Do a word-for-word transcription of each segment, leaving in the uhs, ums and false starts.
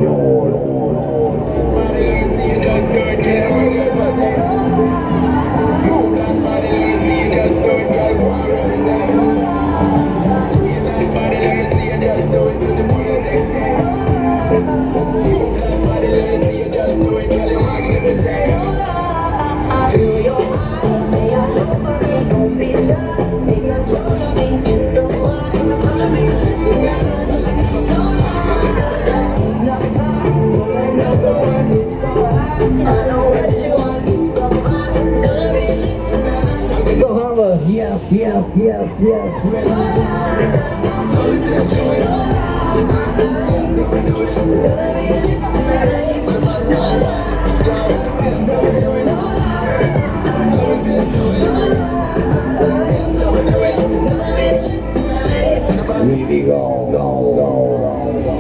Yeah, yeah, yeah, yeah. Really go, go, go, go.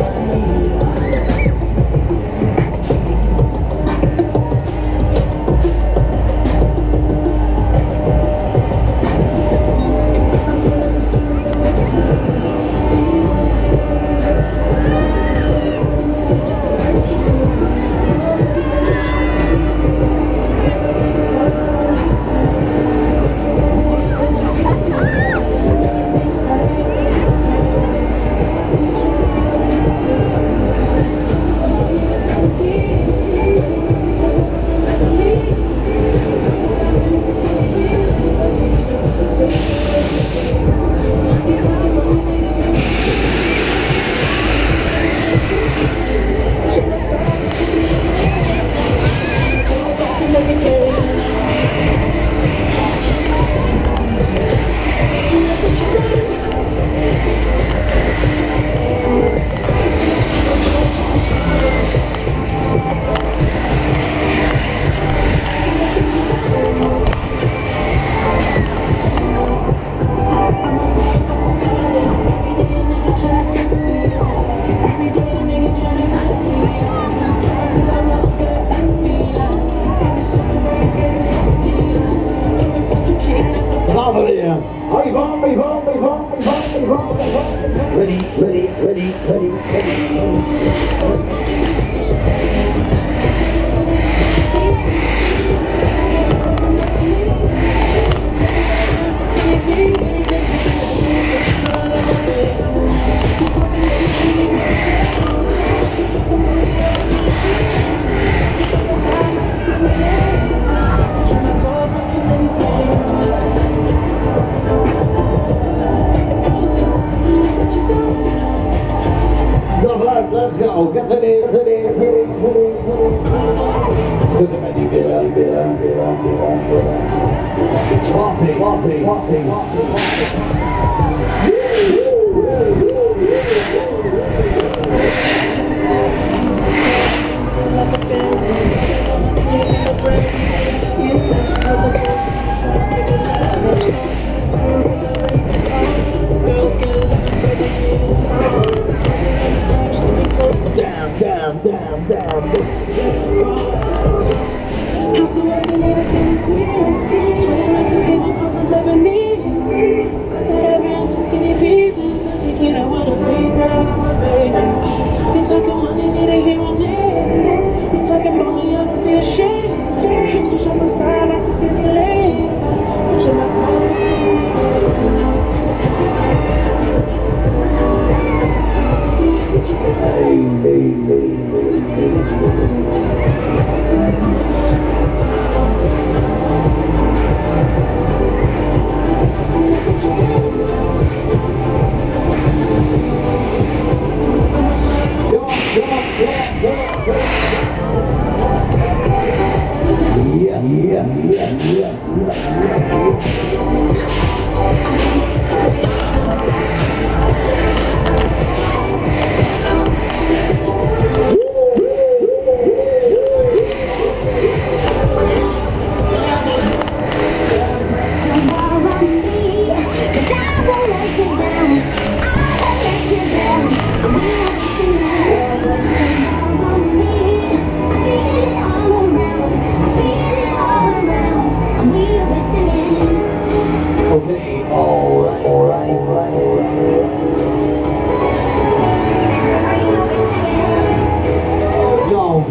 Ready, ready, ready, ready, ready. Let's go, get ready, get ready, get ready, get ready. Libera, libera, libera, libera. Party, party, party, party. Down, down, down, down. How's the world in it again? It's like the table come from Lebanese. Got that every inch of skinny pieces. Take it, I wanna breathe out, baby. You talking money, need a here and there. You talking about me, I don't see a shade. Switch up my side, I could be late. Switch up my phone. Hey, hey, hey, hey, yeah, yeah, yeah, yeah,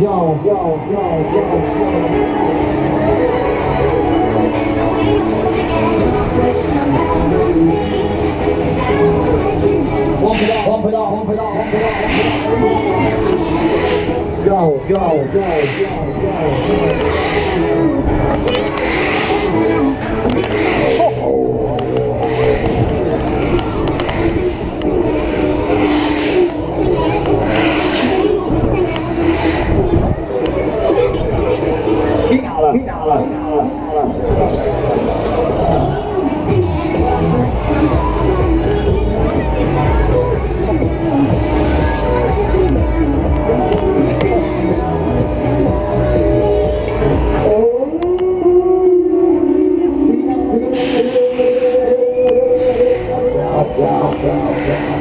yo, yo, yo, Pump it up, pump it up, pump it up, pump it up, pump it up. Go, go, go, go, go. Finala, finala, finala, finala.